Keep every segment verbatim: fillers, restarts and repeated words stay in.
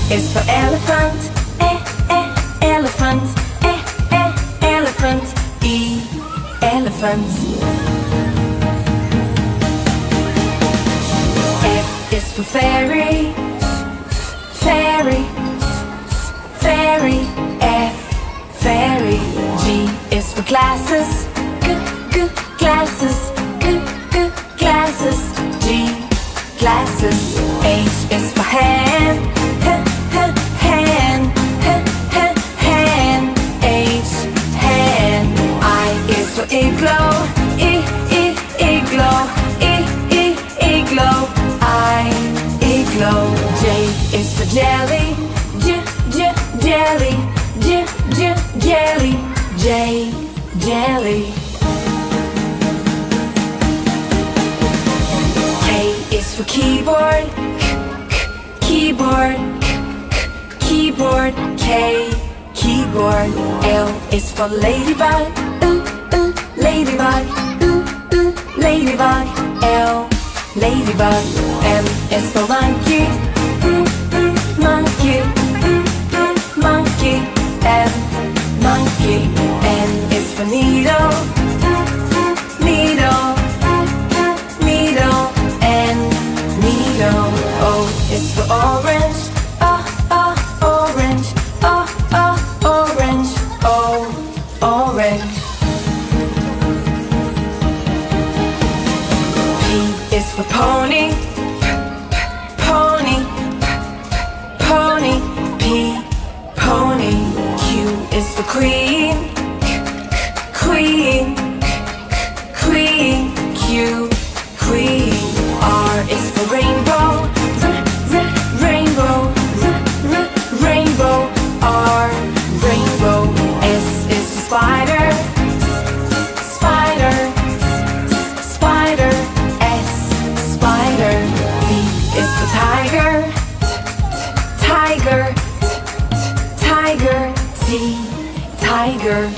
is for elephant. E, e, elephant. E, e, elephant. E, elephant. F is for fairy. Fairy. Fairy. F, fairy. G is for glasses. G, g, glasses. G, g, glasses. G, glasses. H is for hand. H, h, hand. H, h, hand. H, hand. I is for igloo. I, I, igloo. I, I, igloo. I, igloo. J is for jelly. J, j, jelly. J, j, jelly. J, jelly. K is for keyboard. K, k, keyboard. K, k, keyboard. K, keyboard. L is for ladybug. Ooh, ooh, ladybug. Ooh, ooh, ladybug. L, ladybug. M is for monkey. Mm, mm, monkey. Mm, mm, monkey. M, monkey. N is for needle. Mm, mm, needle. Mm, mm, needle. N, needle. O is for orange. Oh, oh, orange. Oh, oh, orange. O, orange. P is for pony. P, p, pony. P, p, pony. P, pony. Q is for queen. K, k, queen. K, k, queen. Q, queen. R is for rainbow. R, r, rainbow. R, r, rainbow. R, rainbow. S is for spider. S, spider. S, spider. S, spider. T is for tiger. T, t, tiger. T, t, tiger. T, tiger.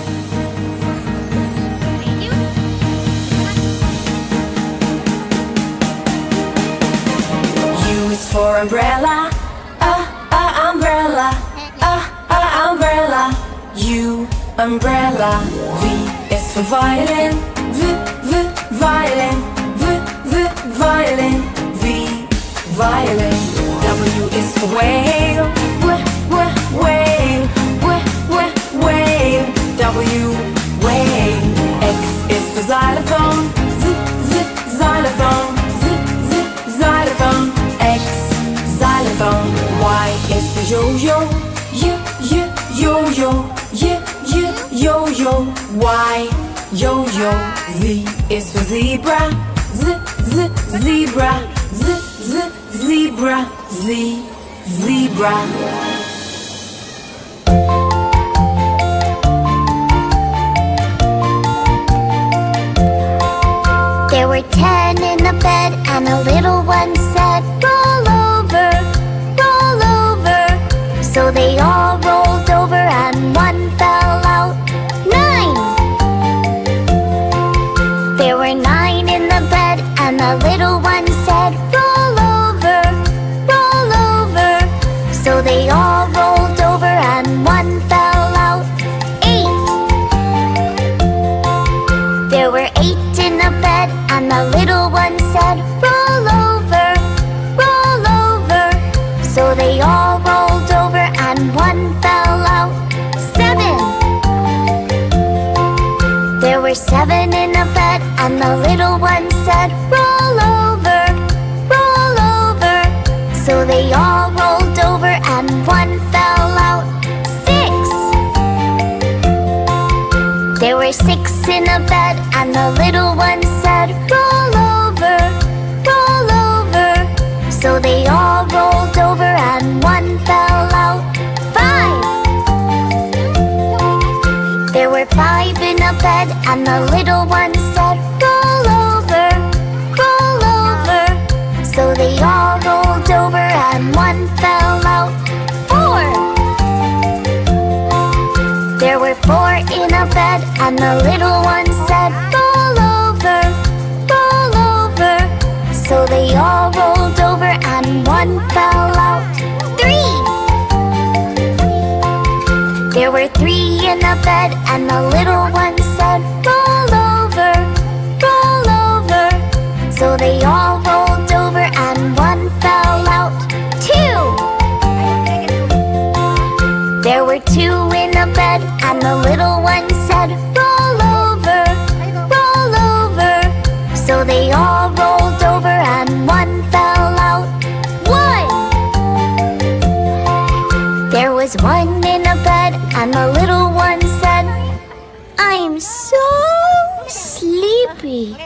U is for umbrella. Uh, uh, umbrella. Uh, uh, umbrella. U, umbrella. V is for violin. V, v, violin. V, v, violin. V, violin. W is for whale. W, w, whale. W, w, whale. W, whale. X is for xylophone. Z, z, xylophone. Z, z, xylophone. X, xylophone. Y is for yo-yo. Y, y, yo-yo. Y, y, yo-yo. Y, yo-yo. Z is for zebra. Z, z, zebra. Z, z, zebra. Z, zebra. There were ten in the bed and a little one said, roll over, roll over. So they all rolled over and one fell out. Nine! There were nine in the bed and the little one said, roll over, roll over. So they all rolled over and one fell out. Eight! There were eight in the bed and the little one said, roll over, roll over. So they all rolled over and one fell out. Seven! There were seven in the bed and the little one said, roll over, roll over. So they all rolled over and one fell out. Six! There were six in the bed and the little one said, roll over, roll over. So they all rolled over and one fell out. Five! There were five in the bed and the little one said, roll over, roll over. So they all rolled over and one fell out. Four! There were four in a bed and the little one said, roll over, roll over. So they all rolled over and one fell out. Three! in a bed, and the little one said, roll over, roll over. So they all rolled over and one fell out. Two! There were two in a bed, and the little one said, roll over, roll over. So they all rolled over and one fell out. One! There was one in a bed, and the little one said, I'm so sleepy.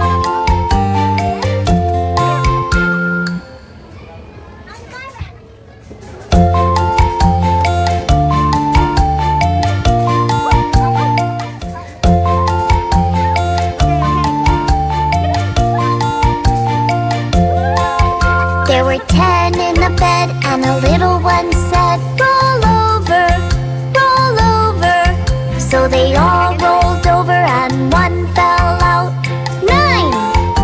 There were ten in the bed, and the little one said, roll over, roll over. So they all rolled over and one fell out. Nine!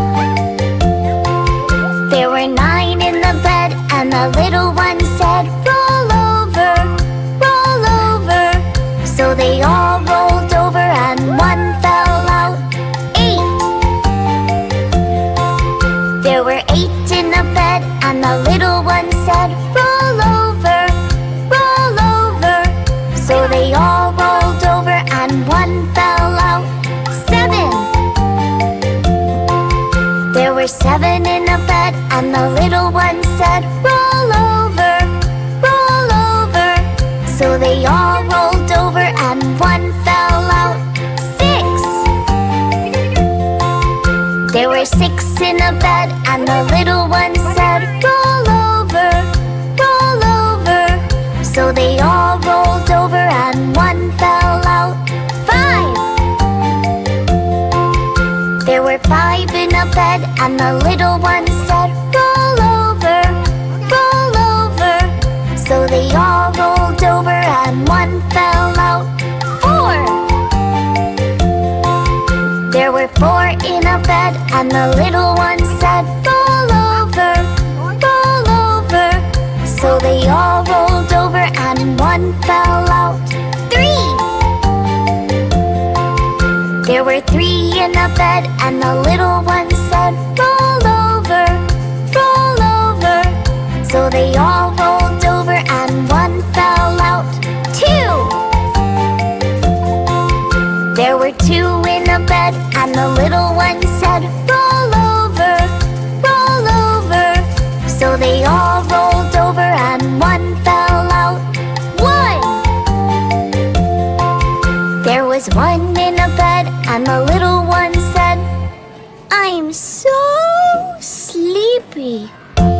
There were nine in the bed, and the little one said, roll over, roll over. So they all rolled over and one fell out. Eight! There were eight in the bed, and the little one said, roll over, roll over. So they all rolled over and one fell out. Seven! There were seven in a bed, and the little one said, roll over, roll over. So they all rolled over and one fell out. Six! There were six in a bed, and the little one said, roll over, roll over. So they all rolled over and one fell out. Five! There were five in a bed, and the little one said, roll over, roll over. So they all rolled over and one fell out. Four! There were four in a bed, and the little one said, roll over, roll over. So they all rolled over and one fell out. Three! There were three in a bed, and the little one said, roll over, roll over. So they all rolled over and one fell out. Two! There were two in a bed, and the little one said, roll over, roll over. So they all rolled over and one fell out. One! There was one in a bed, and the little one said, I'm so sleepy.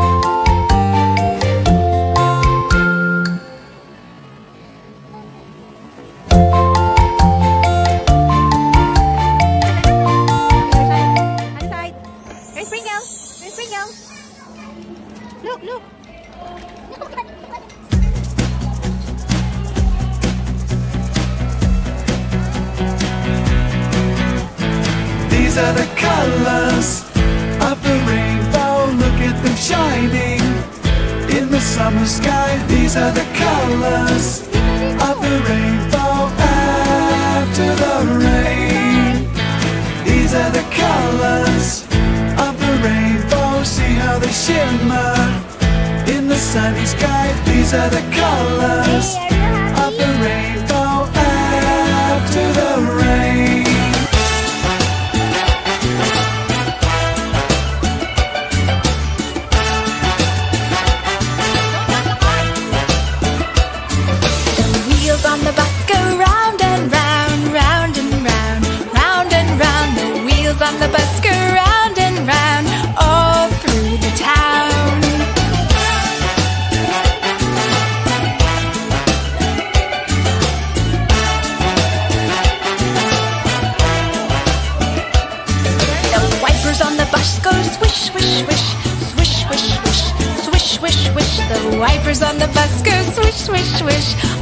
Look, look. These are the colors of the rainbow. Look at them shining in the summer sky. These are the colors of the rainbow after the rain. These are the colors of the rainbow. See how they shimmer in the sunny sky. These are the colors of the rainbow after the rain. The wheels on the bus go round and round, round and round, round and round. The wheels on the bus go round and round, all through the town. The wipers on the bus go swish, swish, swish, swish, swish, swish, swish, swish, swish. The wipers on the bus go swish, swish, swish,